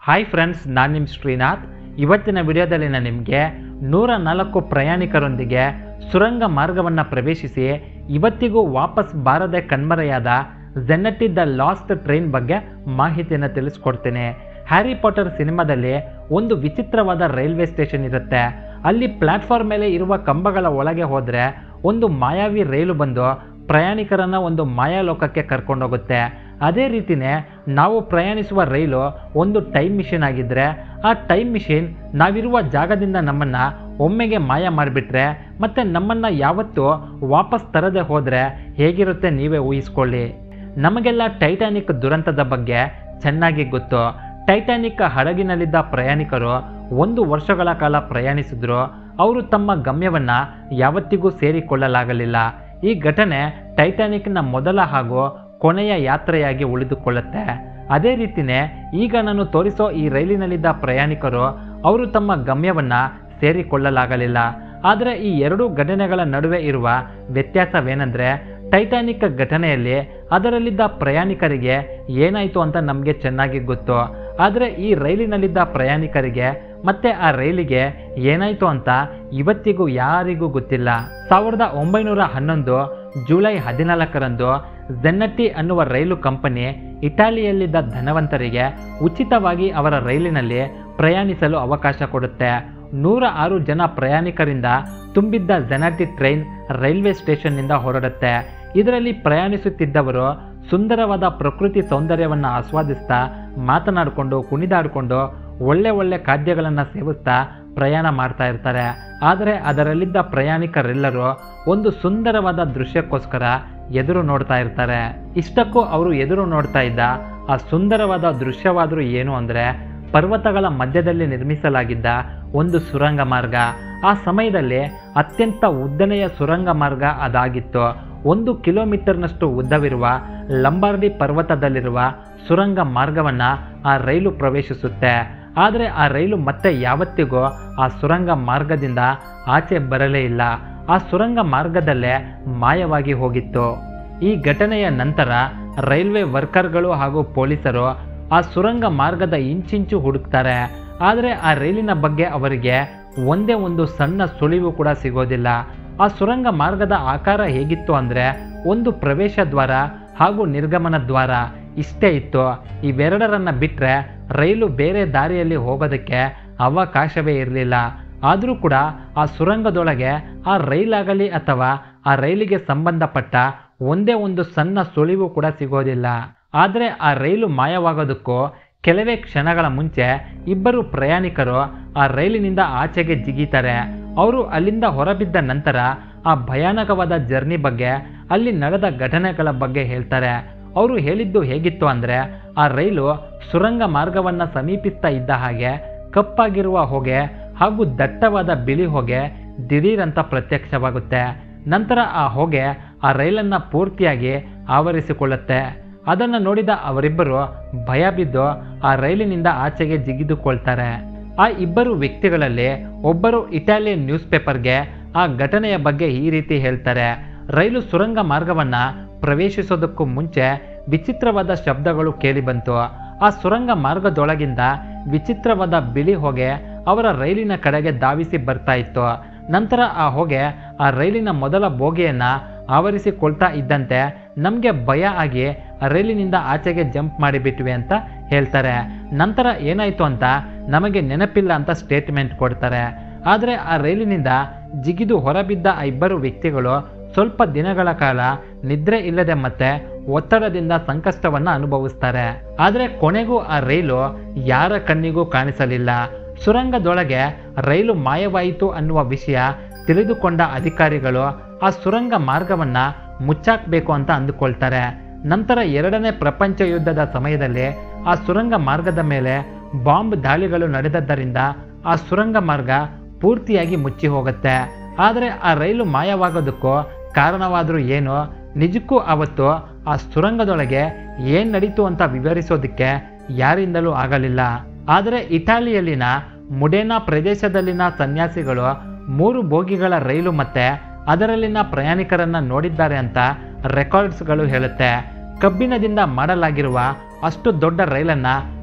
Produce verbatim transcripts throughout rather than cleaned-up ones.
Hi friends, ನಾನು ನಿಮ್ಮ ಶ್ರೀನಾಥ್. ಇವತ್ತಿನ ವಿಡಿಯೋದಲ್ಲಿ ನಾನು ನಿಮಗೆ ನೂರ ನಾಲ್ಕು ಪ್ರಯಾಣಿಕರೊಂದಿಗೆ ಸುರಂಗ ಮಾರ್ಗವನ್ನು ಪ್ರವೇಶಿಸಿ ಇವತ್ತಿಗೂ ವಾಪಸ್ ಬಾರದೆ ಕಣ್ಮರೆಯಾದ ಝೆನ್ನಟ್ಟಿ ದ ಲಾಸ್ಟ್ ಟ್ರೈನ್ ಬಗ್ಗೆ ಮಾಹಿತಿಯನ್ನು ತಿಳಿಸ್ಕೊಡ್ತೇನೆ. ಹ್ಯಾರಿ ಪಾಟರ್ ಸಿನಿಮಾದಲ್ಲಿ ಒಂದು ವಿಚಿತ್ರವಾದ ರೈಲ್ವೆ ಸ್ಟೇಷನ್ ಇರುತ್ತೆ. ಅಲ್ಲಿ ಪ್ಲಾಟ್ಫಾರ್ಮ್ ಮೇಲೆ ಇರುವ ಕಂಬಗಳ ಒಳಗೆ ಹೋದರೆ ಒಂದು ಮಾಯಾವಿ ರೈಲು ಬಂದು ಪ್ರಯಾಣಿಕರನ್ನು ಒಂದು ಮಾಯಾಲೋಕಕ್ಕೆ ಕರ್ಕೊಂಡೋಗುತ್ತೆ. ಅದೇ ರೀತಿಯೇ ನಾವು ಪ್ರಯಾಣಿಸುವ ರೈಲು ಒಂದು ಟೈಮ್ ಮಿಷಿನ್ ಆಗಿದ್ದರೆ ಆ ಟೈಮ್ ಮಿಷಿನ್ ನಾವಿರುವ ಜಾಗದಿಂದ ನಮ್ಮನ್ನು ಒಮ್ಮೆಗೆ ಮಾಯ ಮಾಡಿಬಿಟ್ರೆ ಮತ್ತು ನಮ್ಮನ್ನು ಯಾವತ್ತೂ ವಾಪಸ್ ತರದೆ ಹೋದರೆ ಹೇಗಿರುತ್ತೆ ನೀವೇ ಊಹಿಸ್ಕೊಳ್ಳಿ. ನಮಗೆಲ್ಲ ಟೈಟಾನಿಕ್ ದುರಂತದ ಬಗ್ಗೆ ಚೆನ್ನಾಗಿ ಗೊತ್ತು. ಟೈಟಾನಿಕ್ ಹಡಗಿನಲ್ಲಿದ್ದ ಪ್ರಯಾಣಿಕರು ಒಂದು ವರ್ಷಗಳ ಕಾಲ ಪ್ರಯಾಣಿಸಿದ್ರು. ಅವರು ತಮ್ಮ ಗಮ್ಯವನ್ನು ಯಾವತ್ತಿಗೂ ಸೇರಿಕೊಳ್ಳಲಾಗಲಿಲ್ಲ. ಈ ಘಟನೆ ಟೈಟಾನಿಕ್ನ ಮೊದಲ ಹಾಗೂ ಕೊನೆಯ ಯಾತ್ರೆಯಾಗಿ ಉಳಿದುಕೊಳ್ಳುತ್ತೆ. ಅದೇ ರೀತಿಯೇ ಈಗ ನಾನು ತೋರಿಸೋ ಈ ರೈಲಿನಲ್ಲಿದ್ದ ಪ್ರಯಾಣಿಕರು ಅವರು ತಮ್ಮ ಗಮ್ಯವನ್ನು ಸೇರಿಕೊಳ್ಳಲಾಗಲಿಲ್ಲ. ಆದರೆ ಈ ಎರಡೂ ಘಟನೆಗಳ ನಡುವೆ ಇರುವ ವ್ಯತ್ಯಾಸವೇನೆಂದರೆ, ಟೈಟಾನಿಕ್ ಘಟನೆಯಲ್ಲಿ ಅದರಲ್ಲಿದ್ದ ಪ್ರಯಾಣಿಕರಿಗೆ ಏನಾಯಿತು ಅಂತ ನಮಗೆ ಚೆನ್ನಾಗಿ ಗೊತ್ತು. ಆದರೆ ಈ ರೈಲಿನಲ್ಲಿದ್ದ ಪ್ರಯಾಣಿಕರಿಗೆ ಮತ್ತೆ ಆ ರೈಲಿಗೆ ಏನಾಯಿತು ಅಂತ ಇವತ್ತಿಗೂ ಯಾರಿಗೂ ಗೊತ್ತಿಲ್ಲ. ಸಾವಿರದ ಒಂಬೈನೂರ ಹನ್ನೊಂದು ಜುಲೈ ಹದಿನಾಲ್ಕರಂದು ಝೆನ್ನಟ್ಟಿ ಅನ್ನುವ ರೈಲು ಕಂಪನಿ ಇಟಾಲಿಯಲ್ಲಿದ್ದ ಧನವಂತರಿಗೆ ಉಚಿತವಾಗಿ ಅವರ ರೈಲಿನಲ್ಲಿ ಪ್ರಯಾಣಿಸಲು ಅವಕಾಶ ಕೊಡುತ್ತೆ. ನೂರ ಆರು ಜನ ಪ್ರಯಾಣಿಕರಿಂದ ತುಂಬಿದ್ದ ಝೆನ್ನಟ್ಟಿ ಟ್ರೈನ್ ರೈಲ್ವೆ ಸ್ಟೇಷನ್ನಿಂದ ಹೊರಡುತ್ತೆ. ಇದರಲ್ಲಿ ಪ್ರಯಾಣಿಸುತ್ತಿದ್ದವರು ಸುಂದರವಾದ ಪ್ರಕೃತಿ ಸೌಂದರ್ಯವನ್ನು ಆಸ್ವಾದಿಸ್ತಾ, ಮಾತನಾಡಿಕೊಂಡು, ಕುಣಿದಾಡಿಕೊಂಡು, ಒಳ್ಳೆ ಒಳ್ಳೆ ಖಾದ್ಯಗಳನ್ನು ಸೇವಿಸ್ತಾ ಪ್ರಯಾಣ ಮಾಡ್ತಾ ಇರ್ತಾರೆ. ಆದರೆ ಅದರಲ್ಲಿದ್ದ ಪ್ರಯಾಣಿಕರೆಲ್ಲರೂ ಒಂದು ಸುಂದರವಾದ ದೃಶ್ಯಕ್ಕೋಸ್ಕರ ಎದುರು ನೋಡ್ತಾ ಇರ್ತಾರೆ. ಇಷ್ಟಕ್ಕೂ ಅವರು ಎದುರು ನೋಡ್ತಾ ಇದ್ದ ಆ ಸುಂದರವಾದ ದೃಶ್ಯವಾದರೂ ಏನು ಅಂದರೆ, ಪರ್ವತಗಳ ಮಧ್ಯದಲ್ಲಿ ನಿರ್ಮಿಸಲಾಗಿದ್ದ ಒಂದು ಸುರಂಗ ಮಾರ್ಗ. ಆ ಸಮಯದಲ್ಲಿ ಅತ್ಯಂತ ಉದ್ದನೆಯ ಸುರಂಗ ಮಾರ್ಗ ಅದಾಗಿತ್ತು. ಒಂದು ಕಿಲೋಮೀಟರ್ನಷ್ಟು ಉದ್ದವಿರುವ ಲಂಬಾರ್ಡಿ ಪರ್ವತದಲ್ಲಿರುವ ಸುರಂಗ ಮಾರ್ಗವನ್ನು ಆ ರೈಲು ಪ್ರವೇಶಿಸುತ್ತೆ. ಆದರೆ ಆ ರೈಲು ಮತ್ತೆ ಯಾವತ್ತಿಗೂ ಆ ಸುರಂಗ ಮಾರ್ಗದಿಂದ ಆಚೆ ಬರಲೇ ಇಲ್ಲ. ಆ ಸುರಂಗ ಮಾರ್ಗದಲ್ಲೇ ಮಾಯವಾಗಿ ಹೋಗಿತ್ತು. ಈ ಘಟನೆಯ ನಂತರ ರೈಲ್ವೆ ವರ್ಕರ್ಗಳು ಹಾಗೂ ಪೊಲೀಸರು ಆ ಸುರಂಗ ಮಾರ್ಗದ ಇಂಚಿಂಚು ಹುಡುಕ್ತಾರೆ. ಆದರೆ ಆ ರೈಲಿನ ಬಗ್ಗೆ ಅವರಿಗೆ ಒಂದೇ ಒಂದು ಸಣ್ಣ ಸುಳಿವು ಕೂಡ ಸಿಗೋದಿಲ್ಲ. ಆ ಸುರಂಗ ಮಾರ್ಗದ ಆಕಾರ ಹೇಗಿತ್ತು ಅಂದರೆ, ಒಂದು ಪ್ರವೇಶ ದ್ವಾರ ಹಾಗೂ ನಿರ್ಗಮನ ದ್ವಾರ ಇಷ್ಟೇ ಇತ್ತು. ಇವೆರಡರನ್ನು ಬಿಟ್ಟರೆ ರೈಲು ಬೇರೆ ದಾರಿಯಲ್ಲಿ ಹೋಗೋದಕ್ಕೆ ಅವಕಾಶವೇ ಇರಲಿಲ್ಲ. ಆದರೂ ಕೂಡ ಆ ಸುರಂಗದೊಳಗೆ ಆ ರೈಲಾಗಲಿ ಅಥವಾ ಆ ರೈಲಿಗೆ ಸಂಬಂಧಪಟ್ಟ ಒಂದೇ ಒಂದು ಸಣ್ಣ ಸುಳಿವು ಕೂಡ ಸಿಗೋದಿಲ್ಲ. ಆದರೆ ಆ ರೈಲು ಮಾಯವಾಗೋದಕ್ಕೂ ಕೆಲವೇ ಕ್ಷಣಗಳ ಮುಂಚೆ ಇಬ್ಬರು ಪ್ರಯಾಣಿಕರು ಆ ರೈಲಿನಿಂದ ಆಚೆಗೆ ಜಿಗಿತಾರೆ. ಅವರು ಅಲ್ಲಿಂದ ಹೊರಬಿದ್ದ ನಂತರ ಆ ಭಯಾನಕವಾದ ಜರ್ನಿ ಬಗ್ಗೆ, ಅಲ್ಲಿ ನಡೆದ ಘಟನೆಗಳ ಬಗ್ಗೆ ಹೇಳ್ತಾರೆ. ಅವರು ಹೇಳಿದ್ದು ಹೇಗಿತ್ತು ಅಂದರೆ, ಆ ರೈಲು ಸುರಂಗ ಮಾರ್ಗವನ್ನು ಸಮೀಪಿಸ್ತಾ ಇದ್ದ ಹಾಗೆ ಕಪ್ಪಾಗಿರುವ ಹೊಗೆ ಹಾಗೂ ದಟ್ಟವಾದ ಬಿಳಿ ಹೊಗೆ ದಿಢೀರಂತ ಪ್ರತ್ಯಕ್ಷವಾಗುತ್ತೆ. ನಂತರ ಆ ಹೊಗೆ ಆ ರೈಲನ್ನು ಪೂರ್ತಿಯಾಗಿ ಆವರಿಸಿಕೊಳ್ಳುತ್ತೆ. ಅದನ್ನು ನೋಡಿದ ಅವರಿಬ್ಬರು ಭಯ ಬಿದ್ದು ಆ ರೈಲಿನಿಂದ ಆಚೆಗೆ ಜಿಗಿದುಕೊಳ್ತಾರೆ. ಆ ಇಬ್ಬರು ವ್ಯಕ್ತಿಗಳಲ್ಲಿ ಒಬ್ಬರು ಇಟಾಲಿಯನ್ ನ್ಯೂಸ್ ಪೇಪರ್ಗೆ ಆ ಘಟನೆಯ ಬಗ್ಗೆ ಈ ರೀತಿ ಹೇಳ್ತಾರೆ. ರೈಲು ಸುರಂಗ ಮಾರ್ಗವನ್ನು ಪ್ರವೇಶಿಸೋದಕ್ಕೂ ಮುಂಚೆ ವಿಚಿತ್ರವಾದ ಶಬ್ದಗಳು ಕೇಳಿಬಂತು. ಆ ಸುರಂಗ ಮಾರ್ಗದೊಳಗಿಂದ ವಿಚಿತ್ರವಾದ ಬಿಳಿ ಹೊಗೆ ಅವರ ರೈಲಿನ ಕಡೆಗೆ ಧಾವಿಸಿ ಬರ್ತಾ ಇತ್ತು. ನಂತರ ಆ ಹೊಗೆ ಆ ರೈಲಿನ ಮೊದಲ ಬೋಗಿಯನ್ನು ಆವರಿಸಿಕೊಳ್ತಾ ಇದ್ದಂತೆ ನಮಗೆ ಭಯ ಆಗಿ ರೈಲಿನಿಂದ ಆಚೆಗೆ ಜಂಪ್ ಮಾಡಿಬಿಟ್ವಿ ಅಂತ ಹೇಳ್ತಾರೆ. ನಂತರ ಏನಾಯಿತು ಅಂತ ನಮಗೆ ನೆನಪಿಲ್ಲ ಅಂತ ಸ್ಟೇಟ್ಮೆಂಟ್ ಕೊಡ್ತಾರೆ. ಆದರೆ ಆ ರೈಲಿನಿಂದ ಜಿಗಿದು ಹೊರಬಿದ್ದ ಆ ಇಬ್ಬರು ವ್ಯಕ್ತಿಗಳು ಸ್ವಲ್ಪ ದಿನಗಳ ಕಾಲ ನಿದ್ರೆ ಇಲ್ಲದೆ ಮತ್ತೆ ಒತ್ತಡದಿಂದ ಸಂಕಷ್ಟವನ್ನು ಅನುಭವಿಸ್ತಾರೆ. ಆದರೆ ಕೊನೆಗೂ ಆ ರೈಲು ಯಾರ ಕಣ್ಣಿಗೂ ಕಾಣಿಸಲಿಲ್ಲ. ಸುರಂಗದೊಳಗೆ ರೈಲು ಮಾಯವಾಯಿತು ಅನ್ನುವ ವಿಷಯ ತಿಳಿದುಕೊಂಡ ಅಧಿಕಾರಿಗಳು ಆ ಸುರಂಗ ಮಾರ್ಗವನ್ನು ಮುಚ್ಚಾಕಬೇಕು ಅಂತ ಅಂದುಕೊಳ್ತಾರೆ. ನಂತರ ಎರಡನೇ ಪ್ರಪಂಚ ಯುದ್ಧದ ಸಮಯದಲ್ಲಿ ಆ ಸುರಂಗ ಮಾರ್ಗದ ಮೇಲೆ ಬಾಂಬ್ ದಾಳಿಗಳು ನಡೆದದ್ದರಿಂದ ಆ ಸುರಂಗ ಮಾರ್ಗ ಪೂರ್ತಿಯಾಗಿ ಮುಚ್ಚಿ ಹೋಗುತ್ತೆ. ಆದರೆ ಆ ರೈಲು ಮಾಯವಾಗೋದಕ್ಕೂ ಕಾರಣವಾದರೂ ಏನು, ನಿಜಕ್ಕೂ ಅವತ್ತು ಆ ಸುರಂಗದೊಳಗೆ ಏನು ನಡೀತು ಅಂತ ವಿವರಿಸೋದಕ್ಕೆ ಯಾರಿಂದಲೂ ಆಗಲಿಲ್ಲ. ಆದರೆ ಇಟಾಲಿಯಲ್ಲಿನ ಮುಡೇನಾ ಪ್ರದೇಶದಲ್ಲಿನ ಸನ್ಯಾಸಿಗಳು ಮೂರು ಬೋಗಿಗಳ ರೈಲು ಮತ್ತೆ ಅದರಲ್ಲಿನ ಪ್ರಯಾಣಿಕರನ್ನು ನೋಡಿದ್ದಾರೆ ಅಂತ ರೆಕಾರ್ಡ್ಸ್ಗಳು ಹೇಳುತ್ತೆ. ಕಬ್ಬಿಣದಿಂದ ಮಾಡಲಾಗಿರುವ ಅಷ್ಟು ದೊಡ್ಡ ರೈಲನ್ನು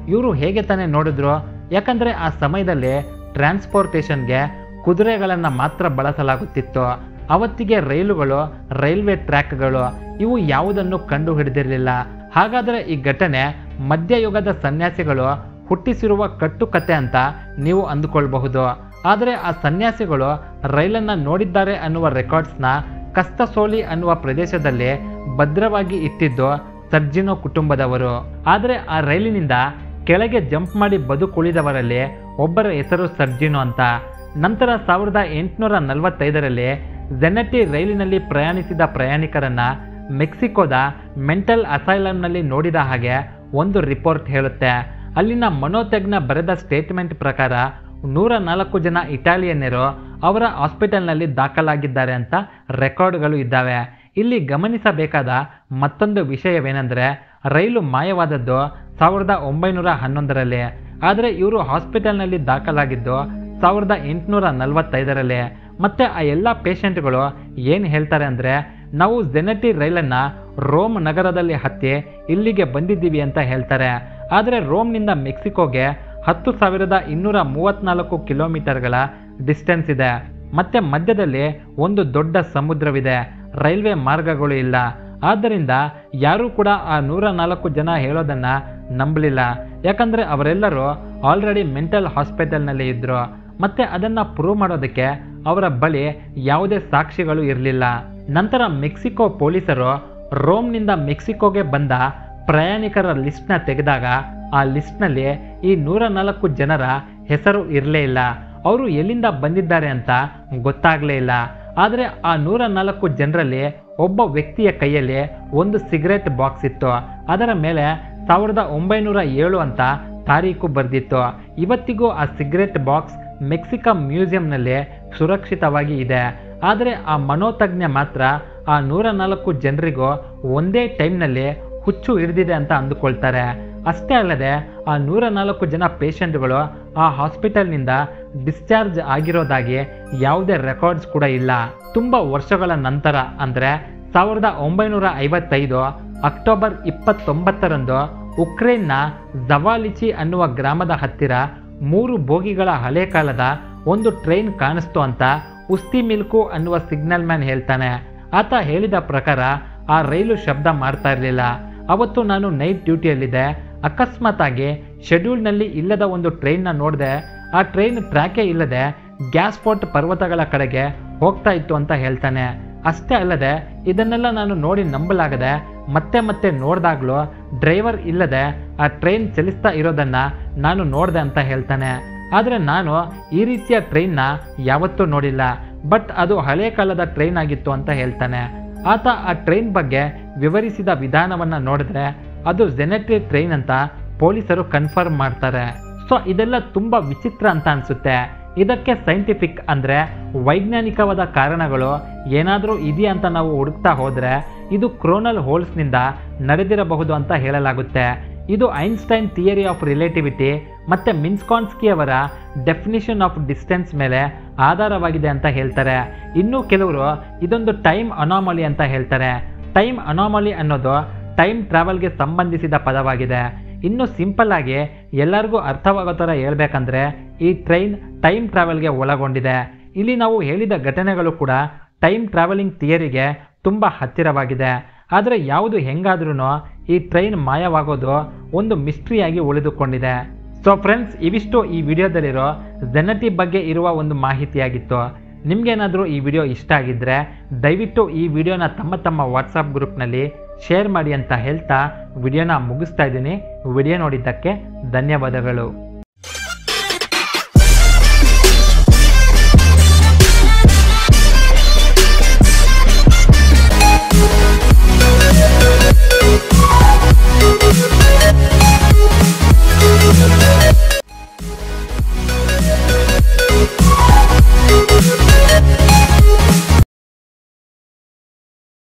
ಇವರು ಹೇಗೆ ತಾನೇ ನೋಡಿದ್ರು, ಯಾಕಂದರೆ ಆ ಸಮಯದಲ್ಲಿ ಟ್ರಾನ್ಸ್ಪೋರ್ಟೇಷನ್ಗೆ ಕುದುರೆಗಳನ್ನು ಮಾತ್ರ ಬಳಸಲಾಗುತ್ತಿತ್ತು. ಅವತ್ತಿಗೆ ರೈಲುಗಳು, ರೈಲ್ವೆ ಟ್ರ್ಯಾಕ್ಗಳು ಇವು ಯಾವುದನ್ನು ಕಂಡು ಹಿಡಿದಿರಲಿಲ್ಲ. ಹಾಗಾದರೆ ಈ ಘಟನೆ ಮಧ್ಯಯುಗದ ಸನ್ಯಾಸಿಗಳು ಹುಟ್ಟಿಸಿರುವ ಕಟ್ಟುಕತೆ ಅಂತ ನೀವು ಅಂದುಕೊಳ್ಬಹುದು. ಆದರೆ ಆ ಸನ್ಯಾಸಿಗಳು ರೈಲನ್ನು ನೋಡಿದ್ದಾರೆ ಅನ್ನುವ ರೆಕಾರ್ಡ್ಸ್ನ ಕಸ್ತಸೋಲಿ ಅನ್ನುವ ಪ್ರದೇಶದಲ್ಲಿ ಭದ್ರವಾಗಿ ಇಟ್ಟಿದ್ದು ಸರ್ಜಿನೋ ಕುಟುಂಬದವರು. ಆದರೆ ಆ ರೈಲಿನಿಂದ ಕೆಳಗೆ ಜಂಪ್ ಮಾಡಿ ಬದುಕುಳಿದವರಲ್ಲಿ ಒಬ್ಬರ ಹೆಸರು ಸರ್ಜಿನೋ ಅಂತ. ನಂತರ ಸಾವಿರದ ಎಂಟುನೂರ ನಲವತ್ತೈದರಲ್ಲಿ ಝೆನೆಟಿ ರೈಲಿನಲ್ಲಿ ಪ್ರಯಾಣಿಸಿದ ಪ್ರಯಾಣಿಕರನ್ನ ಮೆಕ್ಸಿಕೋದ ಮೆಂಟಲ್ ಅಸೈಲಮ್ನಲ್ಲಿ ನೋಡಿದ ಹಾಗೆ ಒಂದು ರಿಪೋರ್ಟ್ ಹೇಳುತ್ತೆ. ಅಲ್ಲಿನ ಮನೋತಜ್ಞ ಬರೆದ ಸ್ಟೇಟ್ಮೆಂಟ್ ಪ್ರಕಾರ ನೂರ ನಾಲ್ಕು ಜನ ಇಟಾಲಿಯನ್ನರು ಅವರ ಹಾಸ್ಪಿಟಲ್ನಲ್ಲಿ ದಾಖಲಾಗಿದ್ದಾರೆ ಅಂತ ರೆಕಾರ್ಡ್ಗಳು ಇದ್ದಾವೆ. ಇಲ್ಲಿ ಗಮನಿಸಬೇಕಾದ ಮತ್ತೊಂದು ವಿಷಯವೇನೆಂದರೆ, ರೈಲು ಮಾಯವಾದದ್ದು ಸಾವಿರದ ಒಂಬೈನೂರ ಹನ್ನೊಂದರಲ್ಲಿ, ಆದರೆ ಇವರು ಹಾಸ್ಪಿಟಲ್ನಲ್ಲಿ ದಾಖಲಾಗಿದ್ದು ಸಾವಿರದ ಎಂಟುನೂರ ನಲವತ್ತೈದರಲ್ಲಿ. ಮತ್ತು ಆ ಎಲ್ಲ ಪೇಷಂಟ್ಗಳು ಏನು ಹೇಳ್ತಾರೆ ಅಂದರೆ, ನಾವು ಝೆನೆಟಿ ರೈಲನ್ನು ರೋಮ್ ನಗರದಲ್ಲಿ ಹತ್ತಿ ಇಲ್ಲಿಗೆ ಬಂದಿದ್ದೀವಿ ಅಂತ ಹೇಳ್ತಾರೆ. ಆದರೆ ರೋಮ್ನಿಂದ ಮೆಕ್ಸಿಕೋಗೆ ಹತ್ತು ಸಾವಿರದ ಇನ್ನೂರ ಮೂವತ್ತ್ನಾಲ್ಕು ಕಿಲೋಮೀಟರ್ಗಳ ಡಿಸ್ಟೆನ್ಸ್ ಇದೆ. ಮತ್ತು ಮಧ್ಯದಲ್ಲಿ ಒಂದು ದೊಡ್ಡ ಸಮುದ್ರವಿದೆ, ರೈಲ್ವೆ ಮಾರ್ಗಗಳು ಇಲ್ಲ. ಆದ್ದರಿಂದ ಯಾರೂ ಕೂಡ ಆ ನೂರ ನಾಲ್ಕು ಜನ ಹೇಳೋದನ್ನು ನಂಬಲಿಲ್ಲ, ಯಾಕಂದರೆ ಅವರೆಲ್ಲರೂ ಆಲ್ರೆಡಿ ಮೆಂಟಲ್ ಹಾಸ್ಪಿಟಲ್ನಲ್ಲಿ ಇದ್ದರು. ಮತ್ತು ಅದನ್ನು ಪ್ರೂವ್ ಮಾಡೋದಕ್ಕೆ ಅವರ ಬಳಿ ಯಾವುದೇ ಸಾಕ್ಷಿಗಳು ಇರಲಿಲ್ಲ. ನಂತರ ಮೆಕ್ಸಿಕೋ ಪೊಲೀಸರು ರೋಮ್ನಿಂದ ಮೆಕ್ಸಿಕೋಗೆ ಬಂದ ಪ್ರಯಾಣಿಕರ ಲಿಸ್ಟ್ನ ತೆಗೆದಾಗ ಆ ಲಿಸ್ಟ್ನಲ್ಲಿ ಈ ನೂರ ನಾಲ್ಕು ಜನರ ಹೆಸರು ಇರಲೇ ಇಲ್ಲ. ಅವರು ಎಲ್ಲಿಂದ ಬಂದಿದ್ದಾರೆ ಅಂತ ಗೊತ್ತಾಗಲೇ ಇಲ್ಲ. ಆದರೆ ಆ ನೂರ ನಾಲ್ಕು ಜನರಲ್ಲಿ ಒಬ್ಬ ವ್ಯಕ್ತಿಯ ಕೈಯಲ್ಲಿ ಒಂದು ಸಿಗರೆಟ್ ಬಾಕ್ಸ್ ಇತ್ತು. ಅದರ ಮೇಲೆ ಸಾವಿರದ ಒಂಬೈನೂರ ಏಳು ಅಂತ ತಾರೀಕು ಬರೆದಿತ್ತು. ಇವತ್ತಿಗೂ ಆ ಸಿಗರೆಟ್ ಬಾಕ್ಸ್ ಮೆಕ್ಸಿಕೋ ಮ್ಯೂಸಿಯಂನಲ್ಲಿ ಸುರಕ್ಷಿತವಾಗಿ ಇದೆ. ಆದರೆ ಆ ಮನೋತಜ್ಞ ಮಾತ್ರ ಆ ನೂರ ನಾಲ್ಕು ಜನರಿಗೂ ಒಂದೇ ಟೈಮ್ನಲ್ಲಿ ಹುಚ್ಚು ಹಿಡಿದಿದೆ ಅಂತ ಅಂದುಕೊಳ್ತಾರೆ. ಅಷ್ಟೇ ಅಲ್ಲದೆ ಆ ನೂರ ನಾಲ್ಕು ಜನ ಪೇಷಂಟ್ಗಳು ಆ ಹಾಸ್ಪಿಟಲ್ನಿಂದ ಡಿಸ್ಚಾರ್ಜ್ ಆಗಿರೋದಾಗಿ ಯಾವುದೇ ರೆಕಾರ್ಡ್ಸ್ ಕೂಡ ಇಲ್ಲ. ತುಂಬ ವರ್ಷಗಳ ನಂತರ ಅಂದರೆ ಸಾವಿರದ ಒಂಬೈನೂರ ಐವತ್ತೈದು ಅಕ್ಟೋಬರ್ ಇಪ್ಪತ್ತೊಂಬತ್ತರಂದು ಉಕ್ರೇನ್ನ ಜವಾಲಿಚಿ ಅನ್ನುವ ಗ್ರಾಮದ ಹತ್ತಿರ ಮೂರು ಬೋಗಿಗಳ ಹಳೆ ಕಾಲದ ಒಂದು ಟ್ರೈನ್ ಕಾಣಿಸ್ತು ಅಂತ ಉಸ್ತಿ ಮಿಲ್ಕು ಅನ್ನುವ ಸಿಗ್ನಲ್ ಮ್ಯಾನ್ ಹೇಳ್ತಾನೆ. ಆತ ಹೇಳಿದ ಪ್ರಕಾರ ಆ ರೈಲು ಶಬ್ದ ಮಾಡ್ತಾ ಇರಲಿಲ್ಲ. ಅವತ್ತು ನಾನು ನೈಟ್ ಡ್ಯೂಟಿಯಲ್ಲಿದ್ದೆ. ಅಕಸ್ಮಾತ್ ಆಗಿ ಶೆಡ್ಯೂಲ್ನಲ್ಲಿ ಇಲ್ಲದ ಒಂದು ಟ್ರೈನ್ನ ನೋಡಿದೆ. ಆ ಟ್ರೈನ್ ಟ್ರ್ಯಾಕೇ ಇಲ್ಲದೆ ಗ್ಯಾಸ್ಫೋರ್ಟ್ ಪರ್ವತಗಳ ಕಡೆಗೆ ಹೋಗ್ತಾ ಇತ್ತು ಅಂತ ಹೇಳ್ತಾನೆ. ಅಷ್ಟೇ ಅಲ್ಲದೆ ಇದನ್ನೆಲ್ಲ ನಾನು ನೋಡಿ ನಂಬಲಾಗದೆ ಮತ್ತೆ ಮತ್ತೆ ನೋಡಿದಾಗಲೂ ಡ್ರೈವರ್ ಇಲ್ಲದೆ ಆ ಟ್ರೈನ್ ಚಲಿಸ್ತಾ ಇರೋದನ್ನು ನಾನು ನೋಡಿದೆ ಅಂತ ಹೇಳ್ತಾನೆ. ಆದರೆ ನಾನು ಈ ರೀತಿಯ ಟ್ರೈನ್ನ ಯಾವತ್ತೂ ನೋಡಿಲ್ಲ, ಬಟ್ ಅದು ಹಳೆ ಕಾಲದ ಟ್ರೈನ್ ಆಗಿತ್ತು ಅಂತ ಹೇಳ್ತಾನೆ. ಆತ ಆ ಟ್ರೈನ್ ಬಗ್ಗೆ ವಿವರಿಸಿದ ವಿಧಾನವನ್ನು ನೋಡಿದ್ರೆ ಅದು ಝೆನೆಟಿ ಟ್ರೈನ್ ಅಂತ ಪೊಲೀಸರು ಕನ್ಫರ್ಮ್ ಮಾಡ್ತಾರೆ. ಸೊ ಇದೆಲ್ಲ ತುಂಬ ವಿಚಿತ್ರ ಅಂತ ಅನಿಸುತ್ತೆ. ಇದಕ್ಕೆ ಸೈಂಟಿಫಿಕ್ ಅಂದರೆ ವೈಜ್ಞಾನಿಕವಾದ ಕಾರಣಗಳು ಏನಾದರೂ ಇದೆಯಾ ಅಂತ ನಾವು ಹುಡುಕ್ತಾ ಹೋದರೆ ಇದು ಕ್ರೋನಲ್ ಹೋಲ್ಸ್ನಿಂದ ನಡೆದಿರಬಹುದು ಅಂತ ಹೇಳಲಾಗುತ್ತೆ. ಇದು ಐನ್ಸ್ಟೈನ್ ಥಿಯರಿ ಆಫ್ ರಿಲೇಟಿವಿಟಿ ಮತ್ತು ಮಿನ್ಸ್ಕಾನ್ಸ್ಕಿ ಅವರ ಡೆಫಿನಿಷನ್ ಆಫ್ ಡಿಸ್ಟೆನ್ಸ್ ಮೇಲೆ ಆಧಾರವಾಗಿದೆ ಅಂತ ಹೇಳ್ತಾರೆ. ಇನ್ನು ಕೆಲವರು ಇದೊಂದು ಟೈಮ್ ಅನಾಮಲಿ ಅಂತ ಹೇಳ್ತಾರೆ. ಟೈಮ್ ಅನಾಮಲಿ ಅನ್ನೋದು ಟೈಮ್ ಟ್ರಾವೆಲ್ಗೆ ಸಂಬಂಧಿಸಿದ ಪದವಾಗಿದೆ. ಇನ್ನು ಸಿಂಪಲ್ ಆಗಿ ಎಲ್ಲರಿಗೂ ಅರ್ಥವಾಗೋ ಥರ ಹೇಳ್ಬೇಕಂದ್ರೆ ಈ ಟ್ರೈನ್ ಟೈಮ್ ಟ್ರಾವೆಲ್ಗೆ ಒಳಗೊಂಡಿದೆ. ಇಲ್ಲಿ ನಾವು ಹೇಳಿದ ಘಟನೆಗಳು ಕೂಡ ಟೈಮ್ ಟ್ರಾವೆಲಿಂಗ್ ಥಿಯರಿಗೆ ತುಂಬ ಹತ್ತಿರವಾಗಿದೆ. ಆದರೆ ಯಾವುದು ಹೆಂಗಾದ್ರೂ ಈ ಟ್ರೈನ್ ಮಾಯವಾಗೋದು ಒಂದು ಮಿಸ್ಟ್ರಿಯಾಗಿ ಉಳಿದುಕೊಂಡಿದೆ. ಸೊ ಫ್ರೆಂಡ್ಸ್, ಇವಿಷ್ಟು ಈ ವಿಡಿಯೋದಲ್ಲಿರೋ ಝೆನೆಟಿ ಬಗ್ಗೆ ಇರುವ ಒಂದು ಮಾಹಿತಿಯಾಗಿತ್ತು. ನಿಮಗೇನಾದರೂ ಈ ವಿಡಿಯೋ ಇಷ್ಟ ಆಗಿದ್ದರೆ ದಯವಿಟ್ಟು ಈ ವಿಡಿಯೋನ ತಮ್ಮ ತಮ್ಮ ವಾಟ್ಸಪ್ ಗ್ರೂಪ್ನಲ್ಲಿ ಶೇರ್ ಮಾಡಿ ಅಂತ ಹೇಳ್ತಾ ವಿಡಿಯೋನ ಮುಗಿಸ್ತಾ ಇದ್ದೀನಿ. ವಿಡಿಯೋ ನೋಡಿದ್ದಕ್ಕೆ ಧನ್ಯವಾದಗಳು.